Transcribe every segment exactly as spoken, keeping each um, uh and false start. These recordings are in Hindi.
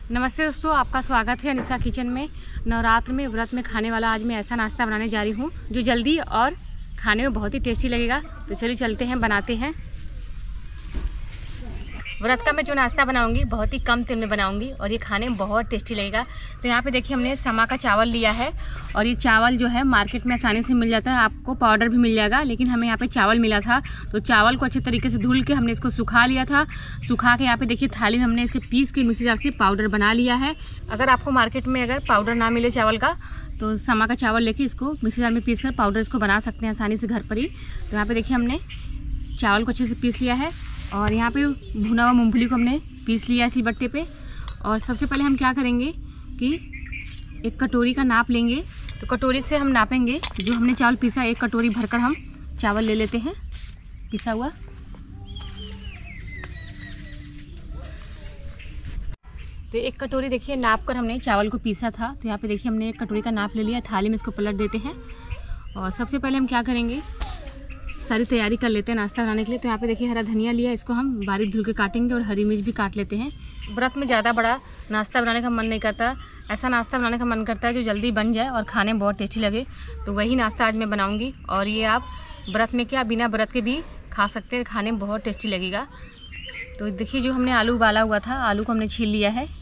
नमस्ते दोस्तों, आपका स्वागत है अनिशा किचन में। नवरात्र में व्रत में खाने वाला आज मैं ऐसा नाश्ता बनाने जा रही हूँ जो जल्दी और खाने में बहुत ही टेस्टी लगेगा। तो चलिए चलते हैं, बनाते हैं। व्रत का मैं जो नाश्ता बनाऊंगी बहुत ही कम तेल में बनाऊंगी और ये खाने में बहुत टेस्टी लगेगा। तो यहाँ पे देखिए हमने समा का चावल लिया है और ये चावल जो है मार्केट में आसानी से मिल जाता है, आपको पाउडर भी मिल जाएगा, लेकिन हमें यहाँ पे चावल मिला था। तो चावल को अच्छे तरीके से धुल के हमने इसको सुखा लिया था। सुखा के यहाँ पे देखिए थाली में हमने इसके पीस के मिक्सी जार से पाउडर बना लिया है। अगर आपको मार्केट में अगर पाउडर ना मिले चावल का तो समा का चावल लेके इसको मिक्सी जार में पीस कर पाउडर इसको बना सकते हैं आसानी से घर पर ही। तो यहाँ पे देखिए हमने चावल को अच्छे से पीस लिया है और यहाँ पे भुना हुआ मूंगफली को हमने पीस लिया है सिलबट्टे पे। और सबसे पहले हम क्या करेंगे कि एक कटोरी का नाप लेंगे। तो कटोरी से हम नापेंगे, जो हमने चावल पीसा एक कटोरी भरकर हम चावल ले लेते हैं पिसा हुआ। तो एक कटोरी देखिए नाप कर हमने चावल को पीसा था। तो यहाँ पे देखिए हमने एक कटोरी का नाप ले लिया, थाली में इसको पलट देते हैं। और सबसे पहले हम क्या करेंगे, सारी तैयारी कर लेते हैं नाश्ता बनाने के लिए। तो यहाँ पे देखिए हरा धनिया लिया, इसको हम बारीक धुल के काटेंगे और हरी मिर्च भी काट लेते हैं। व्रत में ज़्यादा बड़ा नाश्ता बनाने का मन नहीं करता, ऐसा नाश्ता बनाने का मन करता है जो जल्दी बन जाए और खाने में बहुत टेस्टी लगे। तो वही नाश्ता आज मैं बनाऊँगी और ये आप व्रत में क्या बिना व्रत के भी खा सकते हैं, खाने में बहुत टेस्टी लगेगा। तो देखिए जो हमने आलू उबाला हुआ था, आलू को हमने छील लिया है।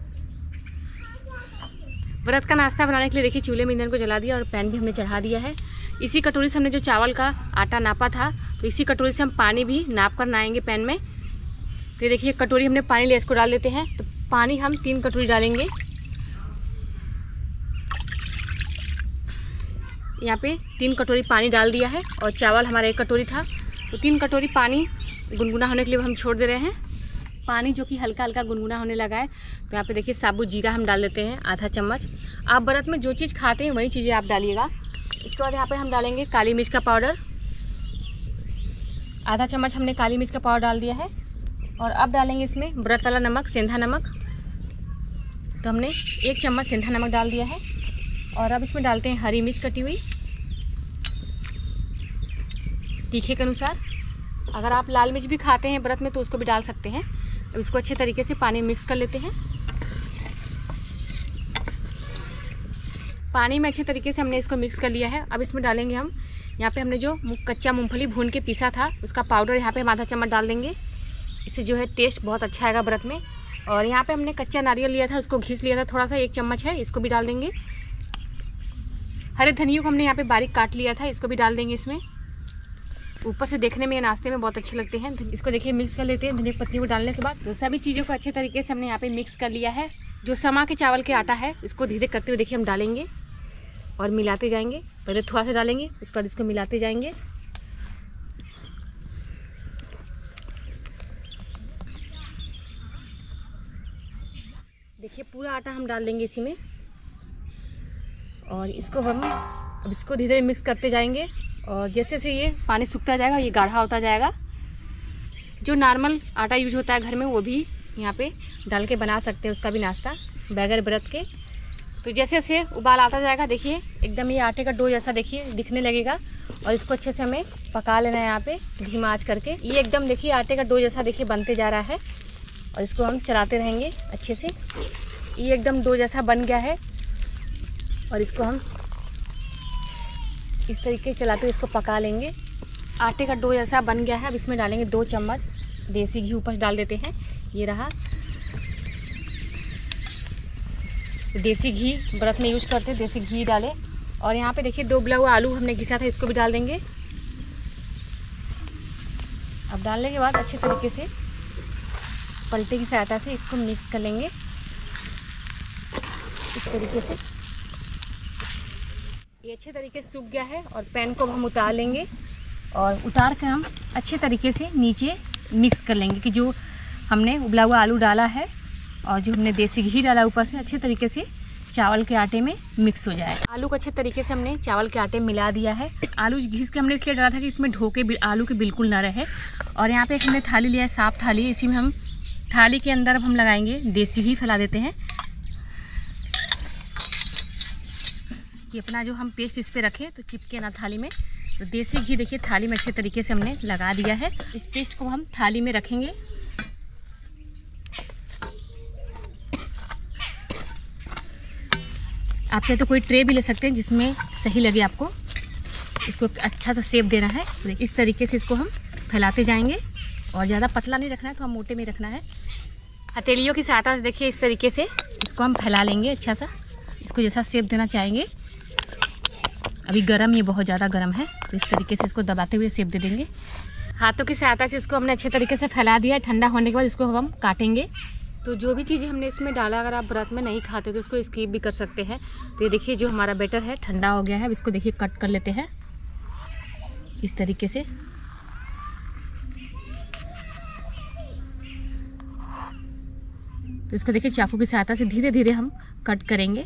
व्रत का नाश्ता बनाने के लिए देखिए चूल्हे में ईंधन को जला दिया और पैन भी हमने चढ़ा दिया है। इसी कटोरी से हमने जो चावल का आटा नापा था, तो इसी कटोरी से हम पानी भी नाप कर नाएंगे पैन में। तो देखिए कटोरी हमने पानी लिया, इसको डाल देते हैं। तो पानी हम तीन कटोरी डालेंगे। यहाँ पे तीन कटोरी पानी डाल दिया है और चावल हमारा एक कटोरी था, तो तीन कटोरी पानी गुनगुना होने के लिए हम छोड़ दे रहे हैं। पानी जो कि हल्का हल्का गुनगुना होने लगा है। तो यहाँ पे देखिए साबुत जीरा हम डाल देते हैं आधा चम्मच। आप व्रत में जो चीज़ खाते हैं वही चीज़ें आप डालिएगा। इसके बाद यहाँ पे हम डालेंगे काली मिर्च का पाउडर, आधा चम्मच हमने काली मिर्च का पाउडर डाल दिया है। और अब डालेंगे इसमें व्रत वाला नमक, सेंधा नमक। तो हमने एक चम्मच सेंधा नमक डाल दिया है। और अब इसमें डालते हैं हरी मिर्च कटी हुई तीखे के अनुसार। अगर आप लाल मिर्च भी खाते हैं व्रत में तो उसको भी डाल सकते हैं। अब इसको अच्छे तरीके से पानी मिक्स कर लेते हैं। पानी में अच्छे तरीके से हमने इसको मिक्स कर लिया है। अब इसमें डालेंगे हम, यहाँ पे हमने जो कच्चा मूंगफली भून के पीसा था उसका पाउडर यहाँ पे हम आधा चम्मच डाल देंगे। इससे जो है टेस्ट बहुत अच्छा आएगा व्रत में। और यहाँ पे हमने कच्चा नारियल लिया था, उसको घिस लिया था थोड़ा सा, एक चम्मच है, इसको भी डाल देंगे। हरे धनिया को हमने यहाँ पे बारीक काट लिया था, इसको भी डाल देंगे इसमें। ऊपर से देखने में ये नाश्ते में बहुत अच्छे लगते हैं। इसको देखिए मिक्स कर लेते हैं। धनिया पत्ती को डालने के बाद तो सभी चीज़ों को अच्छे तरीके से हमने यहाँ पे मिक्स कर लिया है। जो समा के चावल के आटा है इसको धीरे करते हुए देखिए हम डालेंगे और मिलाते जाएंगे। पहले थोड़ा सा डालेंगे, उसके बाद इसको मिलाते जाएंगे। देखिए पूरा आटा हम डाल देंगे इसी में और इसको हम अब इसको धीरे धीरे मिक्स करते जाएंगे। और जैसे जैसे ये पानी सूखता जाएगा ये गाढ़ा होता जाएगा। जो नॉर्मल आटा यूज होता है घर में वो भी यहाँ पे डाल के बना सकते हैं उसका भी नाश्ता बगैर व्रत के। तो जैसे जैसे उबाल आता जाएगा देखिए एकदम ये आटे का डो जैसा देखिए दिखने लगेगा। और इसको अच्छे से हमें पका लेना है यहाँ पे धीमा आंच करके। ये एकदम देखिए आटे का डो जैसा देखिए बनते जा रहा है और इसको हम चलाते रहेंगे अच्छे से। ये एकदम डो जैसा बन गया है और इसको हम इस तरीके से चलाते हुए इसको पका लेंगे। आटे का डो जैसा बन गया है। अब इसमें डालेंगे दो चम्मच देसी घी, ऊपर से डाल देते हैं। ये रहा देसी घी, व्रत में यूज करते हैं देसी घी डालें। और यहाँ पे देखिए दो उबला हुआ आलू हमने घिसा था, इसको भी डाल देंगे। अब डालने के बाद अच्छे तरीके से पलटे की सहायता से इसको मिक्स कर लेंगे इस तरीके से। ये अच्छे तरीके से सूख गया है और पैन को हम उतार लेंगे और उतार कर हम अच्छे तरीके से नीचे मिक्स कर लेंगे कि जो हमने उबला हुआ आलू डाला है और जो हमने देसी घी डाला ऊपर से अच्छे तरीके से चावल के आटे में मिक्स हो जाए। आलू को अच्छे तरीके से हमने चावल के आटे में मिला दिया है। आलू घिस के हमने इसलिए डाला था कि इसमें ढोके आलू के बिल्कुल ना रहे। और यहाँ पे एक हमने थाली लिया है, साफ थाली है, इसी में हम थाली के अंदर अब हम लगाएंगे देसी घी, फैला देते हैं। कि अपना जो हम पेस्ट इस पे रखें तो चिपके ना थाली में। तो देसी घी देखिए थाली में अच्छे तरीके से हमने लगा दिया है। इस पेस्ट को हम थाली में रखेंगे आप चाहे तो कोई ट्रे भी ले सकते हैं जिसमें सही लगे आपको। इसको अच्छा सा शेप देना है। इस तरीके से इसको हम फैलाते जाएंगे और ज़्यादा पतला नहीं रखना है, तो हम मोटे में रखना है। हथेलियों की सहायता से देखिए इस तरीके से इसको हम फैला लेंगे अच्छा सा। इसको जैसा शेप देना चाहेंगे। अभी गरम, ये बहुत ज़्यादा गरम है, तो इस तरीके से इसको दबाते हुए शेप दे देंगे। हाथों की सहायता से इसको हमने अच्छे तरीके से फैला दिया। ठंडा होने के बाद इसको हम काटेंगे। तो जो भी चीज़ें हमने इसमें डाला, अगर आप व्रत में नहीं खाते तो इसको स्किप भी कर सकते हैं। तो ये देखिए जो हमारा बैटर है ठंडा हो गया है। अब इसको देखिए कट कर लेते हैं इस तरीके से। तो इसको देखिए चाकू की सहायता से धीरे धीरे हम कट करेंगे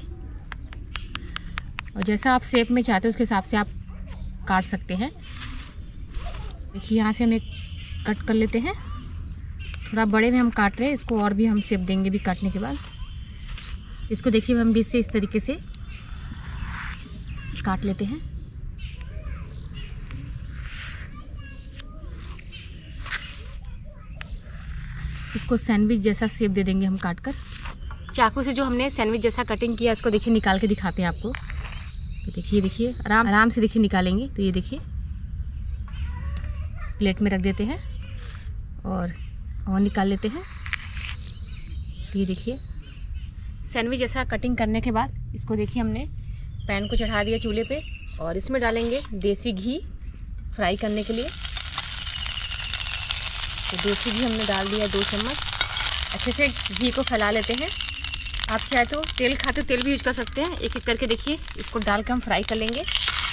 और जैसा आप शेप में चाहते हो उसके हिसाब से आप काट सकते हैं। देखिए यहाँ से हम एक कट कर लेते हैं। थोड़ा बड़े में हम काट रहे हैं, इसको और भी हम शेप देंगे भी काटने के बाद। इसको देखिए हम बीच से इस तरीके से काट लेते हैं। इसको सैंडविच जैसा शेप दे देंगे हम काट कर। चाकू से जो हमने सैंडविच जैसा कटिंग किया इसको देखिए निकाल के दिखाते हैं आपको। तो देखिए देखिए आराम आराम से देखिए निकालेंगे। तो ये देखिए प्लेट में रख देते हैं और और निकाल लेते हैं। तो ये देखिए सैंडविच जैसा कटिंग करने के बाद इसको देखिए हमने पैन को चढ़ा दिया चूल्हे पे और इसमें डालेंगे देसी घी फ्राई करने के लिए। तो देसी घी हमने डाल दिया दो चम्मच। अच्छे से घी को फैला लेते हैं। आप चाहे तो तेल खाते हो तेल भी यूज कर सकते हैं। एक एक करके देखिए इसको डाल के हम फ्राई कर लेंगे।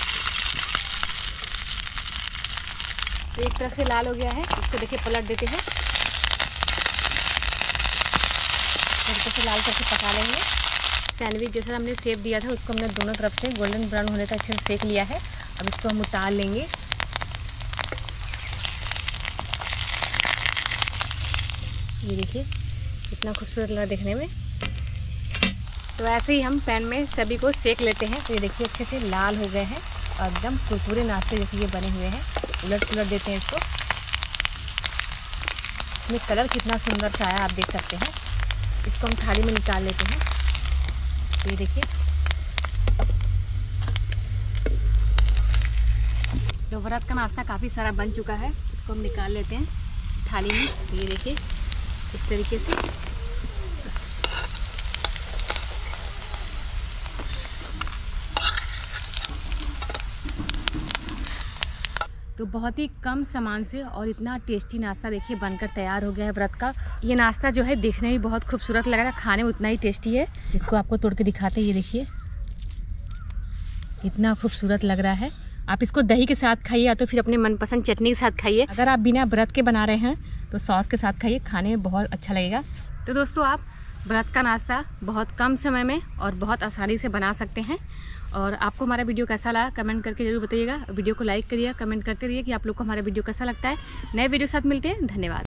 तो एक तरफ से लाल हो गया है, इसको देखिए पलट देते हैं। तरीके से लाल करके पका लेंगे। सैंडविच जैसा हमने शेप दिया था उसको हमने दोनों तरफ से गोल्डन ब्राउन होने तक अच्छे से सेक लिया है। अब इसको हम उतार लेंगे। ये देखिए कितना खूबसूरत लगा देखने में। तो ऐसे ही हम पैन में सभी को सेक लेते हैं। तो ये देखिए अच्छे से लाल हो गए हैं और एकदम कुरकुरे नाश्ते जैसे ये बने हुए हैं। उलट पुलट देते हैं इसको। इसमें कलर कितना सुंदर सा आया आप देख सकते हैं। इसको हम थाली में निकाल लेते हैं। तो ये देखिए तो व्रत का नाश्ता काफ़ी सारा बन चुका है। इसको हम निकाल लेते हैं थाली में। तो ये देखिए इस तरीके से। तो बहुत ही कम सामान से और इतना टेस्टी नाश्ता देखिए बनकर तैयार हो गया है व्रत का। ये नाश्ता जो है देखने में बहुत खूबसूरत लग रहा है, खाने में उतना ही टेस्टी है। इसको आपको तोड़ के दिखाते हैं। ये देखिए इतना खूबसूरत लग रहा है। आप इसको दही के साथ खाइए या तो फिर अपने मनपसंद चटनी के साथ खाइए। अगर आप बिना व्रत के बना रहे हैं तो सॉस के साथ खाइए, खाने में बहुत अच्छा लगेगा। तो दोस्तों आप व्रत का नाश्ता बहुत कम समय में और बहुत आसानी से बना सकते हैं। और आपको हमारा वीडियो कैसा लगा कमेंट करके जरूर बताइएगा। वीडियो को लाइक करिए, कमेंट करते रहिए कि आप लोग को हमारा वीडियो कैसा लगता है। नए वीडियो साथ मिलते हैं। धन्यवाद।